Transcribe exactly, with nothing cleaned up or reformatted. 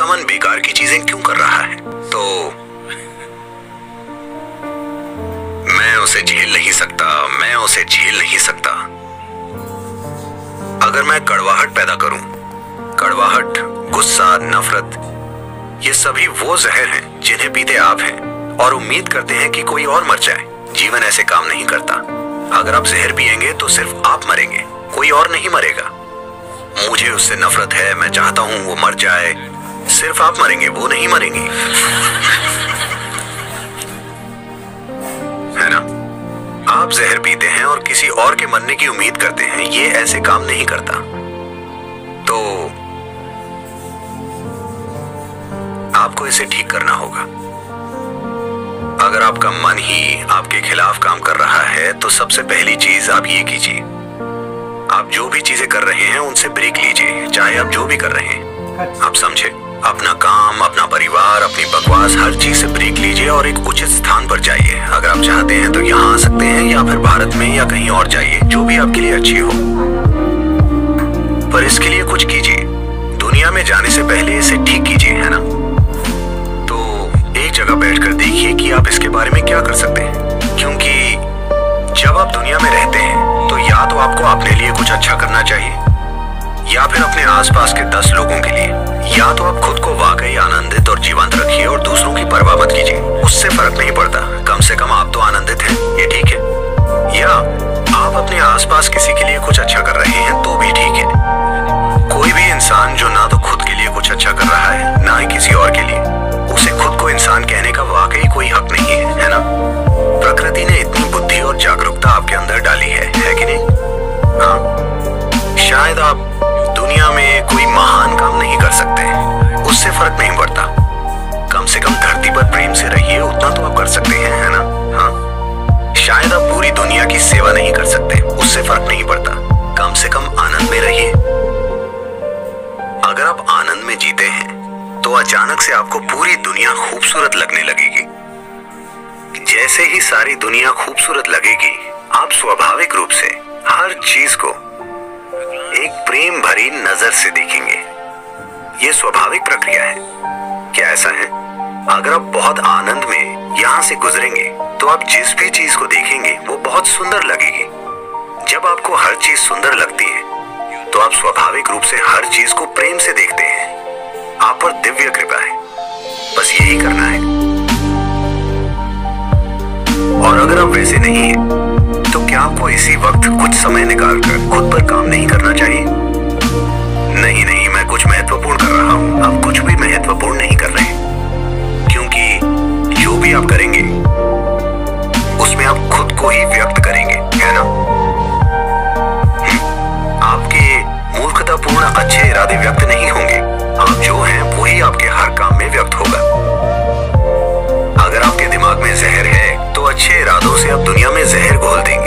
आपका मन बेकार की चीजें क्यों कर रहा है? तो मैं उसे झेल नहीं सकता, मैं उसे झेल नहीं सकता। अगर मैं कड़वाहट पैदा करूं, कड़वाहट, गुस्सा, नफरत, ये सभी वो जहर हैं जिन्हें पीते आप हैं और उम्मीद करते हैं कि कोई और मर जाए। जीवन ऐसे काम नहीं करता। अगर आप जहर पिएंगे तो सिर्फ आप मरेंगे, कोई और नहीं मरेगा। मुझे उससे नफरत है, मैं चाहता हूं वो मर जाए, सिर्फ आप मरेंगे, वो नहीं मरेंगे। है ना? आप जहर पीते हैं और किसी और के मरने की उम्मीद करते हैं, ये ऐसे काम नहीं करता। तो आपको इसे ठीक करना होगा। अगर आपका मन ही आपके खिलाफ काम कर रहा है तो सबसे पहली चीज आप ये कीजिए, आप जो भी चीजें कर रहे हैं उनसे ब्रेक लीजिए। चाहे आप जो भी कर रहे हैं, आप समझे, अपना काम, अपना परिवार, अपनी बकवास, हर चीज से ब्रेक लीजिए और एक उचित स्थान पर जाइए। अगर आप चाहते हैं तो यहाँ आ सकते हैं या फिर भारत में या कहीं और जाइए, जो भी आपके लिए अच्छी हो। पर इसके लिए कुछ कीजिए। दुनिया में जाने से पहले इसे ठीक कीजिए, है ना? तो एक जगह बैठकर देखिए कि आप इसके बारे में क्या कर सकते हैं। क्योंकि जब आप दुनिया में रहते हैं तो या तो आपको अपने लिए कुछ अच्छा करना चाहिए या फिर अपने आसपास के दस लोगों के लिए, या तो आप खुद को वाकई आनंदित और जीवंत रखिए और दूसरों की परवाह मत कीजिए। उससे फर्क नहीं पड़ता, कम से कम आप तो आनंदित हैं, ये ठीक है। या आप अपने आसपास किसी के लिए कुछ अच्छा कर रहे हैं तो भी ठीक है। कोई भी इंसान जो ना तो खुद के लिए कुछ अच्छा कर रहा है ना ही किसी और के लिए, उसे खुद को इंसान कहने का वाकई कोई हक नहीं है, है ना? प्रकृति ने इतनी बुद्धि और जागरूकता आपके अंदर डाली है, है कि नहीं? हाँ, शायद आप दुनिया में कोई महान काम नहीं कर सकते, उससे फर्क नहीं पड़ता। कम से कम धरती पर प्रेम से रहिए, उतना तो आप कर सकते हैं, है ना? हाँ, शायद आप पूरी दुनिया की सेवा नहीं कर सकते, उससे फर्क नहीं पड़ता। कम से कम आनंद में रहिए। अगर आप आनंद में जीते हैं तो अचानक से आपको पूरी दुनिया खूबसूरत लगने लगेगी। जैसे ही सारी दुनिया खूबसूरत लगेगी, आप स्वाभाविक रूप से हर चीज को एक प्रेम भरी नजर से देखेंगे। यह स्वाभाविक प्रक्रिया है। क्या ऐसा है? अगर आप बहुत आनंद में यहां से गुजरेंगे तो आप जिस भी चीज को देखेंगे वो बहुत सुंदर लगेगी। जब आपको हर चीज सुंदर लगती है तो आप स्वाभाविक रूप से हर चीज को प्रेम से देखते हैं। आप पर दिव्य कृपा है, बस यही करना है। और अगर आप वैसे नहीं हैं, तो क्या आपको इसी वक्त कुछ समय निकालकर खुद पर काम नहीं करना चाहिए? नहीं नहीं, मैं कुछ महत्वपूर्ण कर रहा हूं। आप कुछ भी महत्वपूर्ण नहीं कर रहे, क्योंकि जो भी आप करेंगे उसमें आप खुद को ही व्यक्त करेंगे, है ना? आपके मूर्खतापूर्ण अच्छे इरादे व्यक्त नहीं होंगे। आप जो हैं वही आपके हर काम में व्यक्त होगा। अगर आपके दिमाग में जहर है तो अच्छे इरादों से आप दुनिया में जहर घोल देंगे।